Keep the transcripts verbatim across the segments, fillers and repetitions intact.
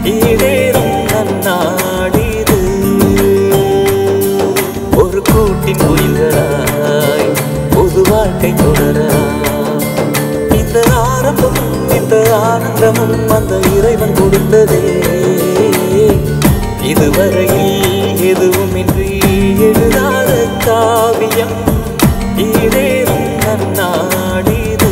ஈடேறும் நன்னாடிது. ஒரு கூட்டின் குயில்களாய் பொது வாழ்க்கை தொடரலாம். இந்த ஆரம்பம் இந்த ஆனந்தமும் அந்த இறைவன் கொடுத்ததே. இதுவரையில் எதுவுமின்றி எழுதாத காவியம் ஈடேறும் நன்னாடிது.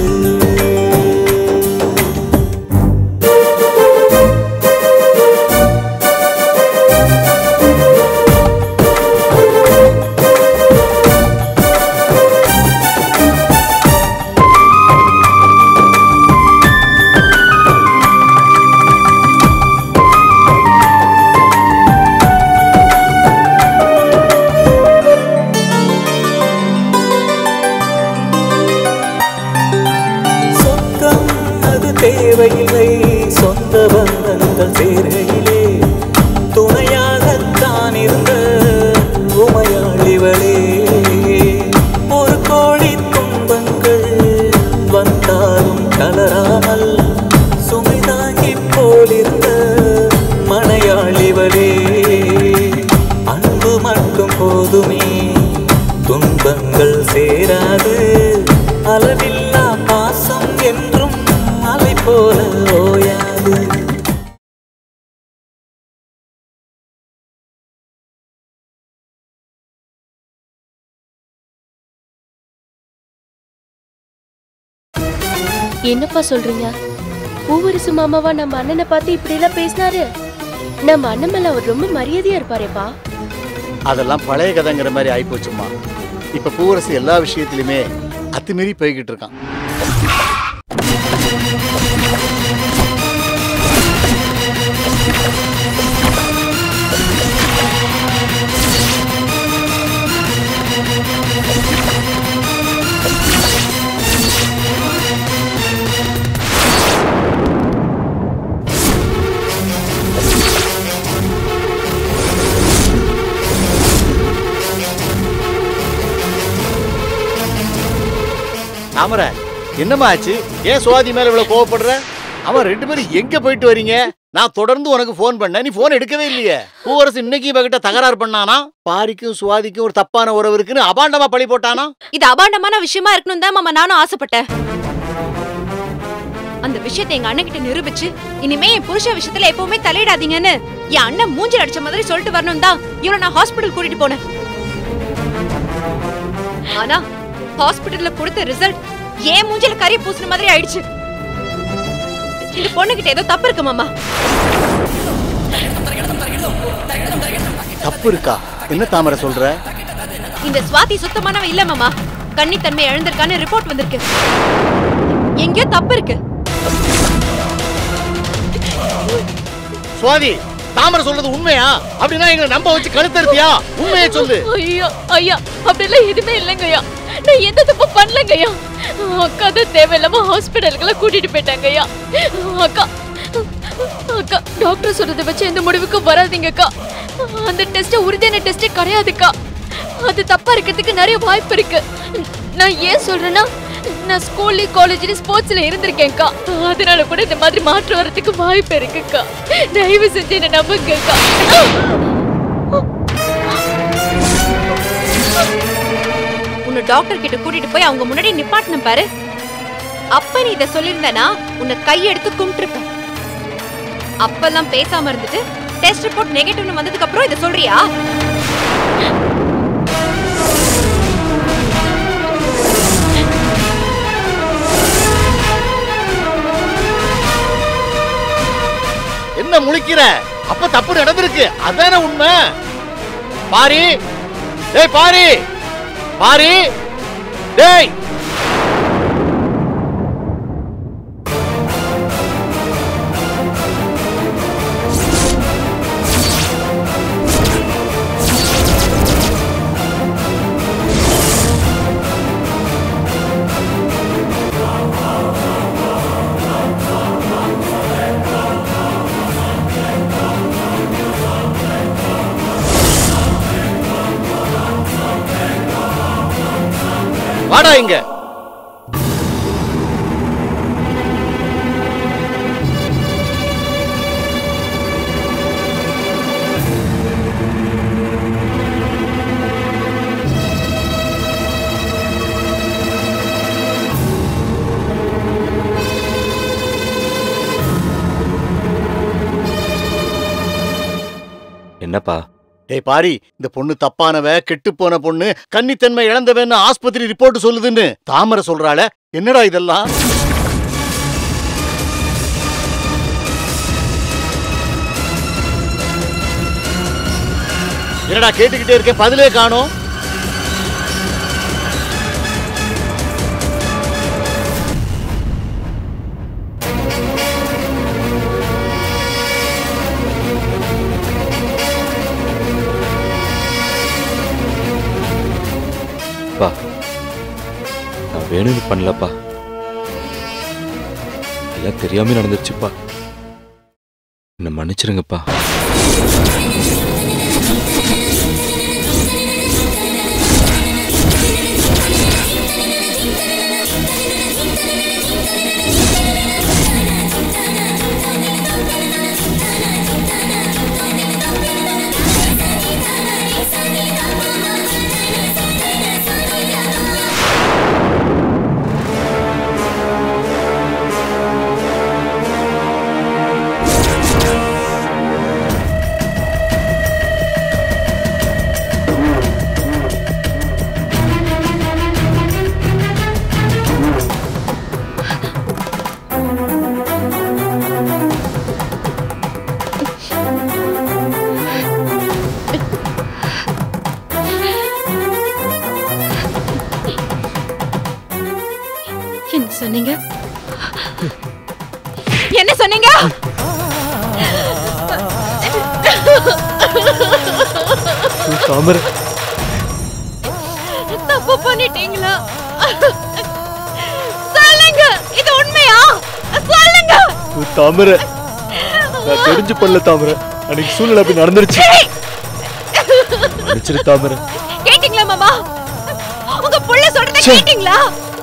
தேவையில்லை சொந்த பந்தங்கள் சேர்கையிலே துணையாகத்தான் இருந்த உமையாளிவளே. ஒரு கோடி துன்பங்கள் வந்தாலும் கலராமல் சுமை தாங்கி போலிருந்த மனையாளிவளே. அன்பு மட்டும் போதுமே துன்பங்கள் சேராது. அளவில்லா பாசம் என்றும் அலை போல ஓயாது. என்னப்பா சொல்றீங்க? பூவரசு மாமாவா நம்ம அண்ணனை பார்த்து இப்படி எல்லாம் பேசினாரு? நம்ம அண்ணன் மேல அவர் ரொம்ப மரியாதையா இருப்பாரேப்பா. அதெல்லாம் பழைய கதைங்கிற மாதிரி ஆயிப்போச்சுமா. இப்ப பூவரசு எல்லா விஷயத்திலுமே அத்துமீறி போய்கிட்டு இருக்கான். தாமரை, என்னமா ஆச்சு? ஏன் சுவாதி மேல இவ்வளவு கோவப்படுற? அவன் ரெண்டு பேரும் எங்க போயிட்டு வரீங்க? நான் தொடர்ந்து உனக்கு போன் பண்ண, நீ போன் எடுக்கவே இல்லையே. பூவரசு இன்னைக்கு இவகிட்ட தகராறு பண்ணானா? பாரிக்கும் சுவாதிக்கும் ஒரு தப்பான உறவு இருக்குன்னு அபாண்டமா பழி போட்டானா? இது அபாண்டமான விஷயமா இருக்கணும் தான் மாமா நானும் ஆசைப்பட்டேன். அந்த விஷயத்தை எங்க அண்ணன் கிட்ட நிரூபிச்சு இனிமே என் புருஷ விஷயத்துல எப்பவுமே தலையிடாதீங்கன்னு என் அண்ணன் மூஞ்சில் அடிச்ச மாதிரி சொல்லிட்டு வரணும் தான் இவரை நான் ஹாஸ்பிட்டல் கூட்டிட்டு போனேன். ஆனா ஹாஸ்பிட்டல்ல கொடுத்த ரிசல்ட் ஏன் மூஞ்சில கறி பூசின மாதிரி ஆயிடுச்சு. இந்த பொண்ணு கிட்ட ஏதோ தப்பு இருக்கு மாமா. தப்பு இருக்கா? என்ன தாமரை சொல்ற? இந்த சுவாதி சுத்தமானவ இல்ல மாமா. கன்னித்தன்மை இழந்திருக்கான்னு ரிப்போர்ட் வந்திருக்கு. எங்கேயோ தப்பு இருக்கு. சுவாதி, தாமரை சொல்றது உண்மையா? அப்படின்னா எங்களை நம்ப வச்சு கழுத்தறுத்தியா? உண்மையை சொல்லு. ஐயா ஐயா, அப்படிலாம் எதுவுமே இல்லைங்கய்யா. நான் எந்த தப்பு பண்ணலங்கய்யா. அக்கா தான் தேவையில்லாம ஹாஸ்பிட்டலுக்குள்ள கூட்டிட்டு போயிட்டாங்கய்யா. அக்கா அக்கா டாக்டர் சொல்றதை வச்சு எந்த முடிவுக்கும் வராதீங்கக்கா. அந்த டெஸ்ட் உறுதியான டெஸ்டே கிடையாதுக்கா. அது தப்பா இருக்கிறதுக்கு நிறைய வாய்ப்பு இருக்கு. நான் ஏன் சொல்றேன்னா, நான் ஸ்கூல்ல காலேஜ்ல ஸ்போர்ட்ஸ்ல இருந்திருக்கேன்க்கா. அதனால கூட இந்த மாதிரி மாற்றம் வரதுக்கு வாய்ப்பு இருக்குக்கா. தயவு செஞ்சு என்ன நம்புங்கக்கா. உன்னை டாக்டர் கிட்ட கூட்டிட்டு போய் அவங்க முன்னாடி நிப்பாட்டணும் பாரு. அப்ப நீ இத சொல்லிருந்தனா உன்னை கையெடுத்து கும்பிட்டுருப்பேன். அப்பெல்லாம் பேசாம இருந்துட்டு டெஸ்ட் ரிப்போர்ட் நெகட்டிவ்னு வந்ததுக்கு அப்புறம் இத சொல்றியா? என்ன முழிக்கிற? அப்ப தப்பு நடந்திருக்கு, அதான உண்மை. பாரி, டேய் பாரி, பாரி, டேய். வாடா இங்க. என்னப்பா? டேய் பாரி, இந்த பொண்ணு தப்பானவ, கெட்டு போன பொண்ணு, கன்னித்தன்மை இழந்தவன்னு ஆஸ்பத்திரி ரிப்போர்ட் சொல்லுதுன்னு தாமரை சொல்றாள. என்னடா இதெல்லாம்? என்னடா கேட்டுக்கிட்டே இருக்கேன், பதிலே காணோம். நான் வேணும்னு பண்ணலப்பா, எல்லாம் தெரியாம நடந்துச்சுப்பா. என்ன மன்னிச்சிருங்கப்பா. என்ன சொன்னீங்க? என்ன சொன்னீங்க? தாமரை, தப்பு பண்ணிட்டீங்களா? சொல்லுங்க, இது உண்மையா? சொல்லுங்க. தாமரை, நான் தெரிஞ்சு பண்ணல தாமரை. அன்னைக்கு சூழ்நிலை அப்படி நடந்துருச்சு. மன்னிச்சிரு தாமரை. கேட்டீங்களா மாமா? உங்க புள்ள சொல்றத கேட்டீங்களா?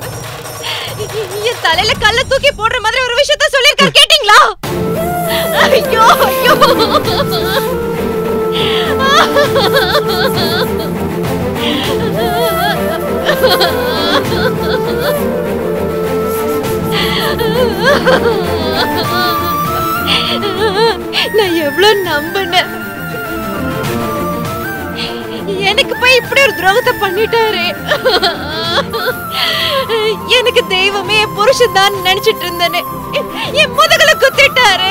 என் தலையில கல்ல தூக்கி போடுற மாதிரி ஒரு விஷயத்த சொல்லிருக்காரு, கேட்டீங்களா? ஐயோ ஐயோ, நான் எவ்வளவு நம்பினேன். எனக்கு போய் இப்படி ஒரு துரோகத்தை பண்ணிட்டாரு. எனக்கு தெய்வமே என் புருஷன் தான் நினைச்சிட்டு இருந்தேனே, என் முதுகுல குத்திட்டாரு.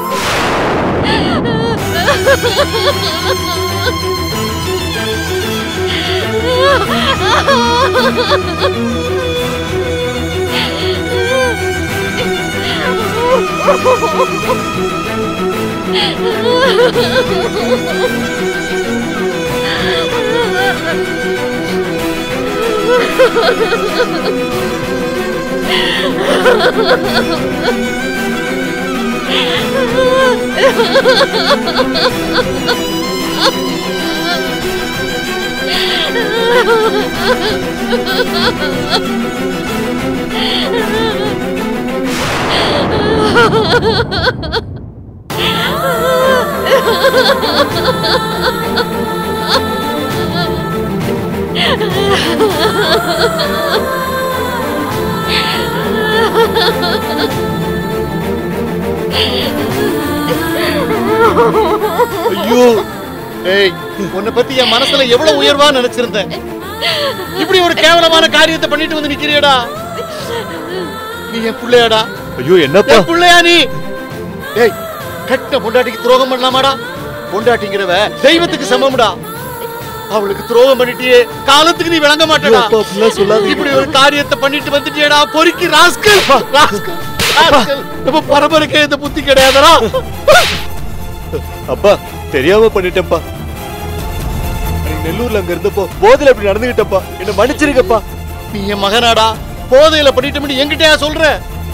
ஐயோ, ஏய், உன்னை பத்தி என் மனசுல எவ்வளவு உயர்வா நினைச்சிருந்தேன். இப்படி ஒரு கேவலமான காரியத்தை பண்ணிட்டு வந்து நிக்கிறியடா. நீ என் புள்ளையாடா? ஐயோ, என்னப்பா புள்ளையா நீ? ஏய், கட்ட பொண்டாட்டிக்கு துரோகம் பண்ணலாமாடா? பொண்டாட்டிங்கிறவ தெய்வத்துக்கு சமம்டா. அவளுக்கு துரோகம் பண்ணிட்டியே, காலத்துக்கு நீ விளங்க மாட்டடா. இப்படி ஒரு காரியத்தை பண்ணிட்டு வந்துட்டியடா, பொறுக்கி ராஸ்கல். Rascal, rascal. நம்ம பரம்பரைக்கே இந்த புத்தி கிடையாதடா. அப்பா, தெரியாம பண்ணிட்டேன்ப்பா. நெல்லூர்ல அங்க இருந்தப்போ போதையில அப்படி நடந்துகிட்டப்பா. என்ன மன்னிச்சிருக்கப்பா. நீ என் மகனாடா, போதையில பண்ணிட்டு என்கிட்டயா சொல்ற?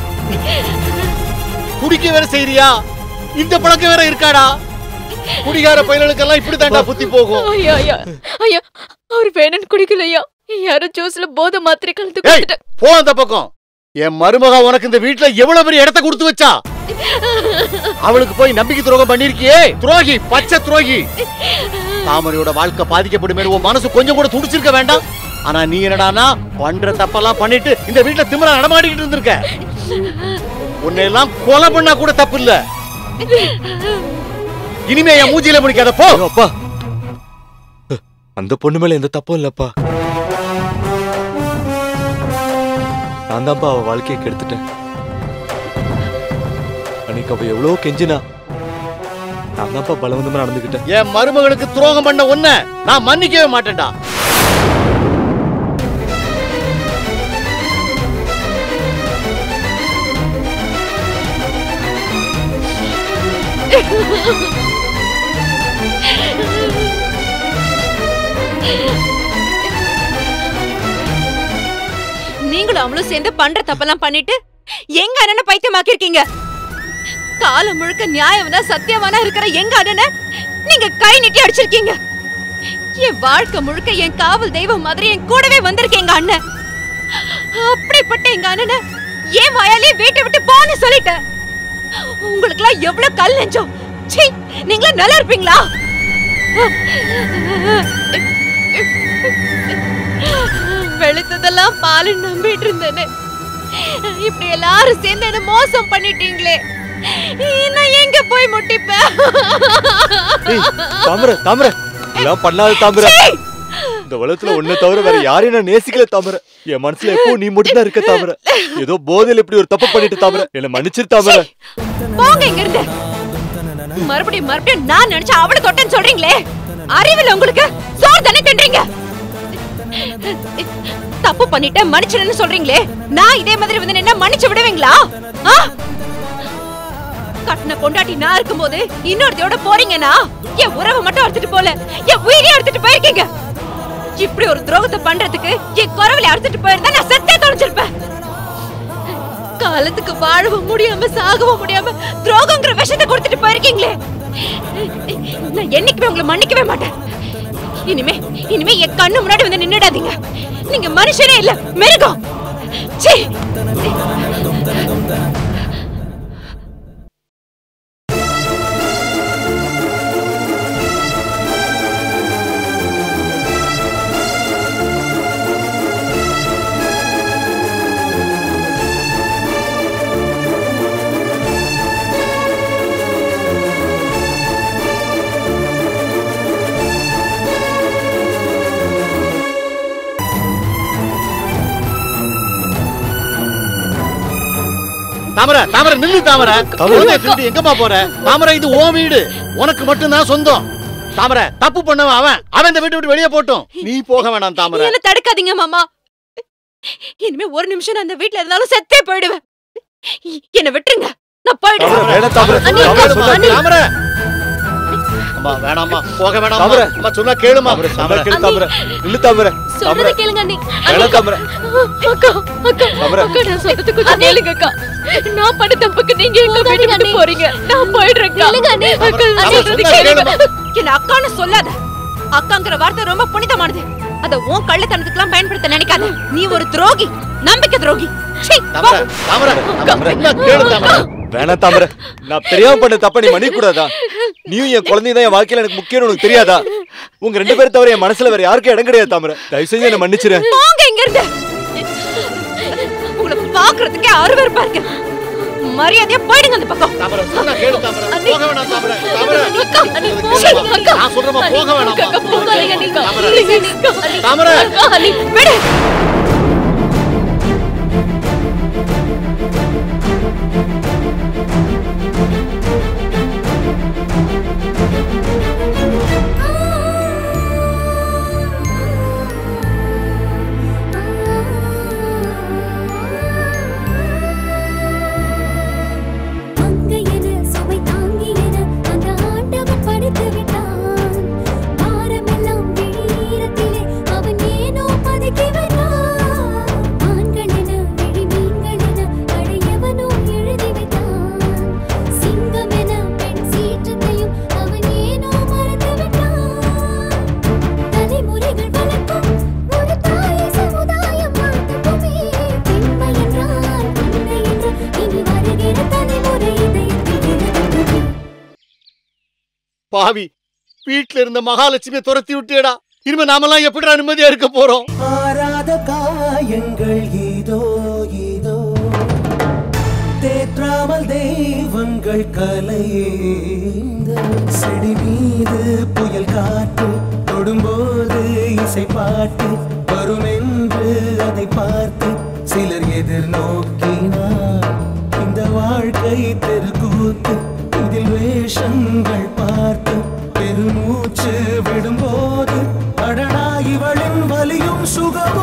குடிக்க வேற செய்றியா? இந்த பழக்கம் வேற இருக்காடா? குடிகார பயலுக்கெல்லாம் இப்படித்தான்டா புத்தி போகும். ஐயா ஐயா ஐயா, அவர் வேணும்னு குடிக்கலையா, யாரோ ஜூஸ்ல போதை மாத்திரை கலந்து ஏய், கொடுத்துட்டேன். போ அந்த பக்கம். என் மருமக உனக்கு இந்த வீட்டுல எவ்வளவு பெரிய இடத்தை கொடுத்து வச்சா? அவளுக்கு போய் நம்பிக்கை துரோகம் பண்ணிருக்கியே, துரோகி, பச்சை துரோகி. தாமரையோட வாழ்க்கை பாதிக்கப்படுமே உன் மனசு கொஞ்சம் கூட துடிச்சிருக்க வேண்டாம். ஆனா நீ என்னடானா பண்ற தப்பெல்லாம் பண்ணிட்டு இந்த வீட்டுல திமிரா நடமாடிக்கிட்டு இருந்திருக்க. உன்னை எல்லாம் கொலை பண்ணா கூட தப்பு இல்ல. இனிமே என் மூஞ்சியில முடிக்காத போ. அப்பா, அந்த பொண்ணு மேல எந்த தப்பும் இல்லப்பா. நான் தான்ப்பா அவ வாழ்க்கையை கெடுத்துட்டேன். அன்னைக்கு அவ எவ்வளவு கெஞ்சினா, நான் தான்ப்பா பலவந்தமா நடந்துகிட்டேன். என் மருமகளுக்கு துரோகம் பண்ண ஒன்ன நான் மன்னிக்கவே மாட்டேன்டா. நீங்களும் அவளும் சேர்ந்து பண்ற தப்பெல்லாம் பண்ணிட்டு எங்க அண்ணனை பைத்தியமாக்கி இருக்கீங்க. காலம் முழுக்க நியாயவனா சத்தியவானா இருக்கிற எங்க அண்ணனை நீங்க கை நீட்டி அடிச்சிருக்கீங்க. என் வாழ்க்கை முழுக்க என் காவல் தெய்வம் மாதிரி என் கூடவே வந்திருக்கீங்க அண்ணன். அப்படிப்பட்ட எங்க அண்ணனை ஏன் வாயாலே வீட்டை விட்டு போன்னு சொல்லிட்டேன். உங்களுக்கு எல்லாம் எவ்வளவு கல் நெஞ்சம். சீ, நீங்களா நல்லா இருப்பீங்களா? வெளுத்ததெல்லாம் பாலு நம்பிட்டு இருந்தேன்னு இப்படி எல்லாரும் சேர்ந்து என்ன மோசம் பண்ணிட்டீங்களே. நான் எங்க போய் முட்டிப்பேன்? தாமரை, தாமரை, எல்லாம் பண்ணாத தாமரை. இந்த உலகத்துல உன்னை தவிர வேற யாரையும் நான் நேசிக்கல தாமரை. என் மனசுல எப்போ நீ மட்டும்தான் இருக்க தாமரை. ஏதோ போதையில இப்படி ஒரு தப்பு பண்ணிட்டு தாமரை. என்ன மன்னிச்சிரு தாமரை. போங்க இங்க இருந்து. மறுபடியும் மறுபடியும் நான் நினைச்ச அவளை தொட்டேன்னு சொல்றீங்களே. அறிவில் உங்களுக்கு சோறு தானே தின்றீங்க. தப்பு பண்ணிட்ட மன்னிச்சிடுன்னு சொல்றீங்களே. நான் இதே மாதிரி வந்து என்ன மன்னிச்சு விடுவீங்களா? கட்டின பொண்டாட்டி நான் இருக்கும்போது இன்னொருத்தையோட போறீங்கன்னா என் உறவை மட்டும் எடுத்துட்டு போல என் உயிரையும் எடுத்துட்டு போயிருக்கீங்க. இப்படி ஒரு துரோகத்தை பண்றதுக்கு என் குறவலை எடுத்துட்டு போயிருந்தா நான் செத்தே தொலைஞ்சிருப்பேன். காலத்துக்கு வாழவும் முடியாம சாகவும் முடியாம துரோகங்கிற விஷத்தை கொடுத்துட்டு போயிருக்கீங்களே. நான் என்னைக்குமே உங்களை மன்னிக்கவே மாட்டேன். இனிமே இனிமே என் கண்ணு முன்னாடி வந்து நின்னுடாதீங்க. நீங்க மனுஷனே இல்ல, மிருகம். சீ. தாமரை, தாமரை நில்லு தாமரை. எங்கம்மா போற? தாமரை, இது உன் வீடு, உனக்கு மட்டும்தான் சொந்தம். தாமரை, தப்பு பண்ணவன் அவன். அவன் இந்த வீட்டை விட்டு வெளியே போட்டும். நீ போக வேணாம் தாமரை. என்ன தடுக்காதீங்க மாமா. இனிமே ஒரு நிமிஷம் நான் அந்த வீட்ல இருந்தாலும் செத்தே போயிடுவேன். என்ன விட்டுருங்க, நான் போயிடுவேன். தாமரை, அம்மா வேணாம்மா, போக வேணாம். தாமரை, அம்மா சொன்னா கேளுமா. தாமரை கேளு தாமரை. நில்லு தாமரை. சொல்றத கேளுங்க அண்ணி. வேணாம் தாமரை. அக்கா, அக்கா, அக்கா, நான் சொல்றது கொஞ்சம் கேளுங்க அக்கா. நான் பண்ண தப்புக்கு நீங்க எங்க வீட்டு விட்டு போறீங்க? நான் போயிடுறேன். கேளுங்க அண்ணி. அக்கா, நான் சொல்றது கேளுங்க. என்ன அக்கான்னு சொல்லாத. அக்காங்கிற வார்த்தை ரொம்ப புனிதமானது. அத உன் கள்ளத்தனத்துக்குலாம் பயன்படுத்த நினைக்காத. நீ ஒரு துரோகி, நம்பிக்கை துரோகி. தாமரை, தாமரை, தாமரை, கேளு தாமரை. வேணாம் தாமரை, நான் தெரியாம பண்ண தப்ப நீ மன்னிக்க கூடாதா? நீயும் என் குழந்தையும் தான் என் வாழ்க்கையில எனக்கு முக்கியம். உனக்கு தெரியாதா? உங்க ரெண்டு பேரும் தவிர என் மனசுல வேற யாருக்கும் இடம் கிடையாது தாமரை. தயவு செஞ்சு என்ன மன்னிச்சிரு. போங்க இங்க இருந்து. உங்களை பாக்குறதுக்கே அருவருப்பா இருக்கு. மரியாதையா போயிடுங்க அந்த பக்கம். தாமரை, சொன்னா கேளு தாமரை. போக வேணாம் தாமரை. தாமரை, அக்கா, அண்ணி, போகாதீங்க அக்கா. நான் சொல்றேன், போக வேணாம். அக்கா, போகாதீங்க அண்ணி. தாமரை, தாமரை, அக்கா, அண்ணி, விடு. பாவி, வீட்டுல இருந்த மகாலட்சுமியை துரத்தி விட்டியடா. இனிமே நாமெல்லாம் எப்படி நிம்மதியா இருக்க போறோம்? ஆராத காயங்கள் இதோ இதோ தேற்ற பாராமல் தெய்வங்கள் கலையேந்த செடி மீது புயல் காற்று தொடும்போது இசை பாட்டு வரும் என்று அதை பார்த்து சிலர் எதிர்நோக்கினார். இந்த வாழ்க்கை தெருக்கூத்து இதில் வேஷங்கள் பார்த்து பெருமூச்சு விடும்போது அடடா இவளின் வலியும் சுகமோ.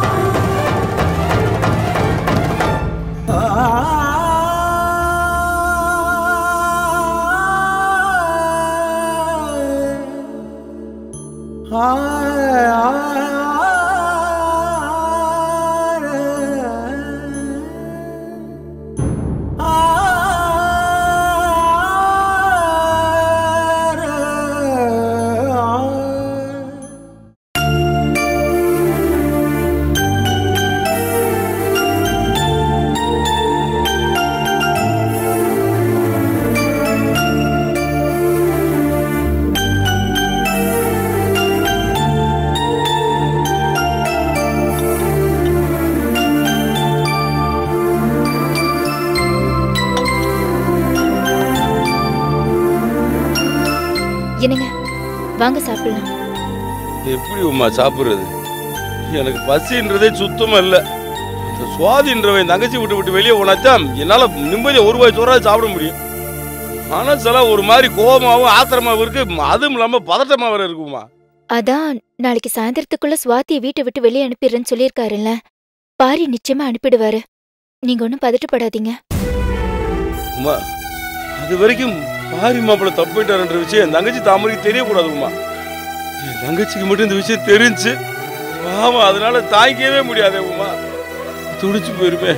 என்னங்க வாங்க சாப்பிடலாம். எப்படி உமா சாப்பிடுறது? எனக்கு பசின்றதே சுத்தமா இல்ல. இந்த சுவாதின்றவன் தங்கச்சி விட்டு விட்டு வெளியே போனாத்தான் என்னால நிம்மதியா ஒரு வாய் சோறாவது சாப்பிட முடியும். மனசெல்லாம் ஒரு மாதிரி கோபமாவும் ஆத்திரமாவும் இருக்கு. அதுவும் இல்லாம பதட்டமா வேற இருக்குமா. அதான் நாளைக்கு சாயந்தரத்துக்குள்ள சுவாதியை வீட்டை விட்டு வெளியே அனுப்பிடுறேன்னு சொல்லியிருக்காருல்ல. பாரி நிச்சயமா அனுப்பிடுவாரு. நீங்க ஒன்னும் பதட்டப்படாதீங்க. உமா அது வரைக்கும் பாரி மாப்பிள்ள தப்பிட்டாருன்ற விஷயம் என் தங்கச்சி தாமரைக்கு தெரியக்கூடாதுமா. என் தங்கச்சிக்கு மட்டும் இந்த விஷயம் தெரிஞ்சு ஆமா அதனால தாங்கிக்கவே முடியாதே உமா. துடிச்சு போயிருப்பேன்.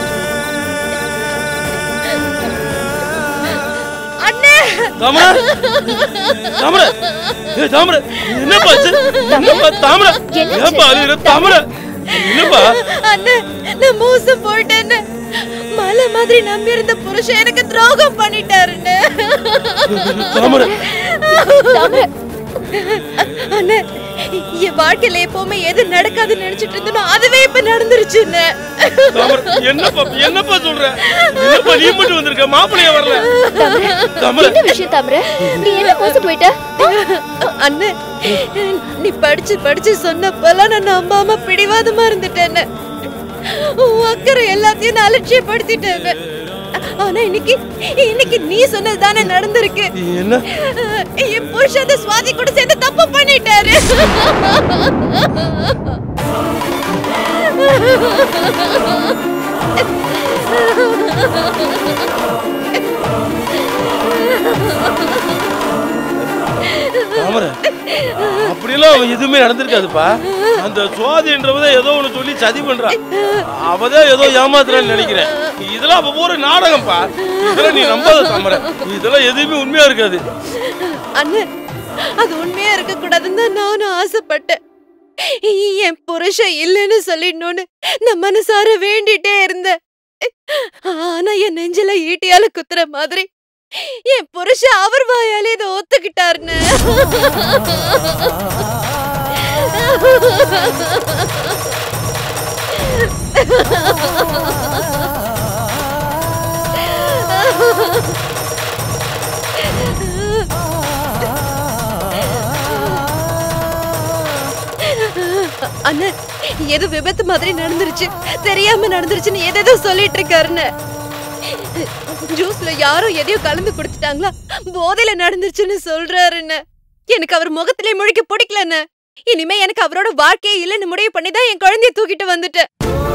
தாமரை தாமரை ஏ தாமரை என்னப்பா என்னப்பா தாமரை ஏப்பா அழுகிற தாமரை என்னப்பா? அண்ணே நான் மோசம் போயிட்டேன்னு மலை மாதிரி நம்பி இருந்த புருஷன் எனக்கு துரோகம் பண்ணிட்டாருன்னு. தாமரை அண்ணே என் வாழ்க்கையில எப்பவுமே எது நடக்காதுன்னு நினைச்சிட்டு இருந்தனோ அதுவே இப்ப நடந்துருச்சுன்னு. என்னப்பா என்னப்பா சொல்ற? என்னப்பா நீ மட்டும் வந்திருக்க மாப்பிளைய வரல? என்ன விஷயம் தாமரை? நீ என்ன மோசம் போயிட்ட? அண்ணே நீ படிச்சு படிச்சு சொன்னப்பெல்லாம் நான் நம்பாம பிடிவாதமா இருந்துட்டேன்னு. அக்கறை எல்லாத்தையும் நான் அலட்சியப்படுத்திட்டேன்னு. ஆனா இன்னைக்கு இன்னைக்கு நீ சொன்னது தானே நடந்திருக்கு. என்ன? என் புருஷன் சுவாதி கூட சேர்ந்து தப்பு பண்ணிட்டாரு. தாமரை அப்படியெல்லாம் எதுவுமே நடந்திருக்காதுப்பா. அந்த சுவாதின்றவதான் ஏதோ ஒண்ணு சொல்லி சதி பண்றா. அவதான் ஏதோ ஏமாத்துறான்னு நினைக்கிறேன். இதெல்லாம் அப்ப ஒரு நாடகம்ப்பா. இதெல்லாம் நீ நம்பாத தாமரை. இதெல்லாம் எதுவுமே உண்மையா இருக்காது. அண்ணே அது உண்மையா இருக்க கூடாதுன்னு நானும் ஆசைப்பட்டேன். என் புருஷன் இல்லைன்னு சொல்லிடணும்னு நான் மனசார வேண்டிட்டே இருந்தேன். ஆனா என் நெஞ்சில ஈட்டியால குத்துற மாதிரி என் புருஷன் அவர் வாயாலே இதை ஒத்துக்கிட்டாருன்னு. அண்ணா ஏதோ விபத்து மாதிரி நடந்துருச்சு, தெரியாம நடந்துருச்சுன்னு ஏதேதோ சொல்லிட்டு இருக்காருன்னு. ஜூஸ்ல யாரோ எதையோ கலந்து குடுத்துட்டாங்களா, போதையில நடந்துருச்சுன்னு சொல்றாருன்னு. எனக்கு அவர் முகத்திலே முழிக்க பிடிக்கலன்னு. இனிமே எனக்கு அவரோட வாழ்க்கையே இல்லைன்னு முடிவு பண்ணிதான் என் குழந்தைய தூக்கிட்டு வந்துட்டேன்.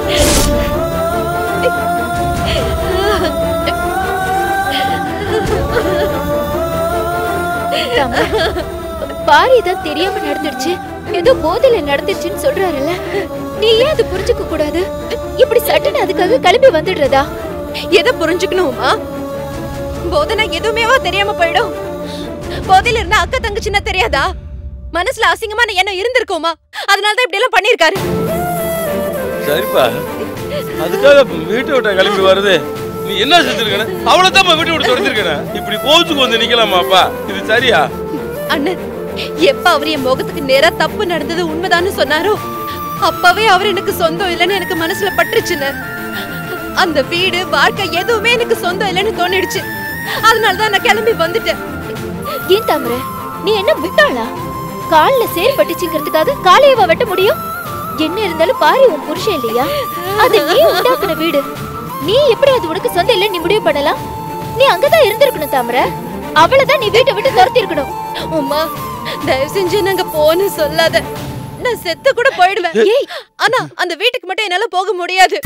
பாரி தான் தெரியாம நடந்துடுச்சு, ஏதோ போதையில நடந்துச்சுன்னு சொல்றாருல்ல. நீ ஏன் அது புரிஞ்சுக்க கூடாது? இப்படி சட்டுன்னு அதுக்காக கிளம்பி வந்துடுறதா? எதை புரிஞ்சுக்கணுமா? போதனா எதுவுமேவா தெரியாம போயிடும்? போதையில இருந்தா அக்கா தங்கச்சின்னா தெரியாதா? மனசுல அசிங்கமான எண்ணம் இருந்திருக்கோமா? அதனாலதான் இப்படி எல்லாம் பண்ணிருக்காரு. சரிப்பா, அதுக்காக வீட்டை விட்ட கிளம்பி வருது. நீ என்ன செஞ்சிருக்க? அவ்வளவுதான் வீட்டை விட்டு தொடர்ந்துருக்க. இப்படி கோச்சுக்கு வந்து நிக்கலாமாப்பா? இது சரியா? அண்ணன் எப்ப அவர் என் முகத்துக்கு நேரா தப்பு நடந்தது உண்மைதான்னு சொன்னாரோ அப்பவே அவர் எனக்கு சொந்தம் இல்லைன்னு எனக்கு மனசுல பட்டுருச்சுன்னு. அந்த வீடு வாழ்க்கை எதுவுமே எனக்கு சொந்தம் இல்லைன்னு தோணிடுச்சு. அதனாலதான் நான் கிளம்பி வந்துட்டேன். ஏன் தாமரை, நீ என்ன விட்டாளா? கால்ல சேர் பட்டுச்சுங்கிறதுக்காக காலையவா வெட்ட முடியும்? என்ன இருந்தாலும் பாரு, உன் புருஷன் இல்லையா? அது நீ உண்டாக்குன வீடு. நீ எப்படி அது உனக்கு சொந்தம் இல்ல நீ முடிவு பண்ணலாம்? நீ அங்கதான் இருந்திருக்கணும் தாமரை. அவளதான் நீ வீட்டை விட்டு துரத்தி இருக்கணும். உமா, தயவு செஞ்சு நாங்க போன்னு சொல்லாத. நான் செத்து கூட போயிடுவேன். ஏய், ஆனா அந்த வீட்டுக்கு மட்டும் என்னால போக முடியாது.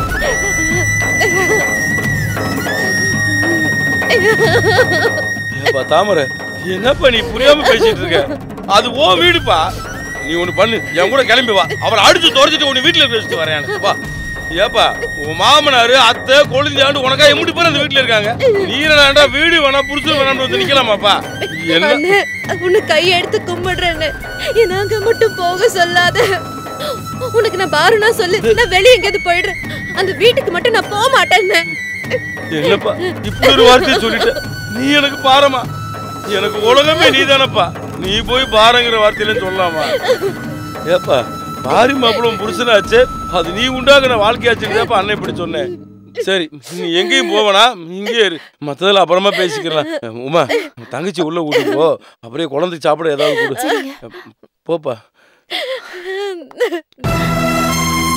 தாமரை, என்னப்பா நீ புரியாம பேசிட்டு இருக்க? அது ஓ வீடுப்பா. நீ ஒண்ணு பண்ணு, என் கூட கிளம்பி வா. அவரை அடிச்சு துரத்திட்டு உன்னை வீட்டுல வச்சுட்டு வரேன். வா. ஏப்பா, உன் மாமனாரு அத்தை கொழுந்தாண்டு உனக்கா எம்பிட்டு பேர் அந்த வீட்டுல இருக்காங்க. நீ என்னடா வீடு வேணா புருஷன் வேணாம்னு வந்து நிக்கலாமாப்பா? என்ன உன்னை கையெடுத்து கும்பிடுறேன்னு நாங்க மட்டும் போக சொல்லாத. உனக்கு நான் பாருனா சொல்லு, நான் வெளியே எங்கேயாவது போயிடுறேன். அந்த வீட்டுக்கு மட்டும் நான் போக மாட்டேன்னு. என்னப்பா இப்படி ஒரு வார்த்தையை சொல்லிட்ட? நீ எனக்கு பாரமா? எனக்கு உலகமே நீ தானப்பா. நீ போய் பாருங்கிற வார்த்தையில சொல்லலாமா? ஏப்பா, பாரி மாப்பிளும் புருஷனாச்சு, அது நீ உண்டாக்குன வாழ்க்கையாச்சுன்னு அண்ணன் இப்படி சொன்னேன். சரி, நீ எங்கேயும் போவனா, இங்கே இரு. மற்றதில் அப்புறமா பேசிக்கலாம். உமா, தங்கச்சி உள்ள கூட்டு போ. அப்படியே குழந்தைக்கு சாப்பிட ஏதாவது கொடு. போப்பா.